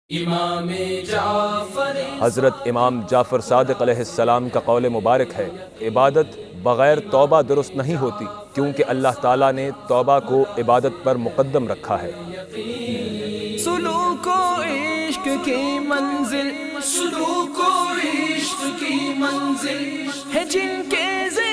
हज़रत इमाम जाफ़र सादिक़ अलैहिस्सलाम का कौल मुबारक है, इबादत बग़ैर तौबा दुरुस्त नहीं होती, क्योंकि अल्लाह ताला ने तौबा को इबादत पर मुक़द्दम रखा है। सुलूको इश्क की मंजिल, सुलूको इश्क की मंजिल है जिनके